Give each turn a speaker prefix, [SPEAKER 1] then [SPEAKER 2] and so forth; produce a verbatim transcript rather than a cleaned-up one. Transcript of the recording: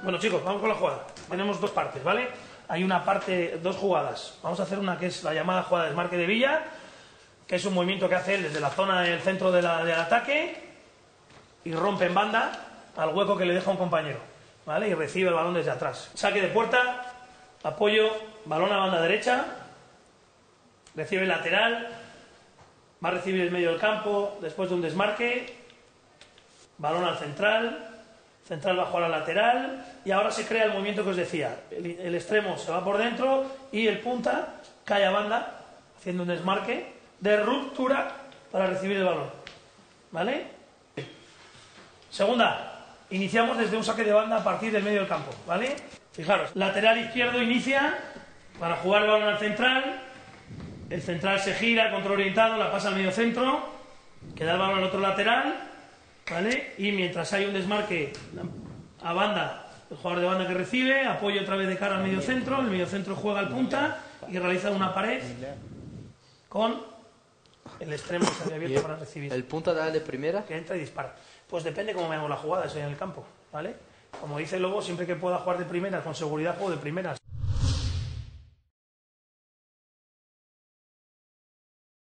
[SPEAKER 1] Bueno, chicos, vamos con la jugada. Tenemos dos partes, ¿vale? Hay una parte, dos jugadas. Vamos a hacer una que es la llamada jugada de desmarque de Villa, que es un movimiento que hace él desde la zona del centro de la, del ataque y rompe en banda al hueco que le deja un compañero, ¿vale? Y recibe el balón desde atrás. Saque de puerta, apoyo, balón a banda derecha, recibe el lateral, va a recibir el medio del campo después de un desmarque, balón al central, central va a jugar al lateral y ahora se crea el movimiento que os decía. El, el extremo se va por dentro y el punta cae a banda haciendo un desmarque de ruptura para recibir el balón, ¿vale? Segunda, iniciamos desde un saque de banda a partir del medio del campo, ¿vale? Fijaros, lateral izquierdo inicia para jugar el balón al central, el central se gira, control orientado, la pasa al medio centro, queda el balón al otro lateral, ¿vale? Y mientras hay un desmarque a banda, el jugador de banda que recibe, apoyo otra vez de cara al medio centro, el medio centro juega al punta y realiza una pared con el extremo que se había abierto para recibir.
[SPEAKER 2] ¿El punta da de primera?
[SPEAKER 1] Que entra y dispara. Pues depende cómo veamos la jugada, eso en el campo, ¿vale? Como dice Lobo, siempre que pueda jugar de primeras, con seguridad juego de primeras.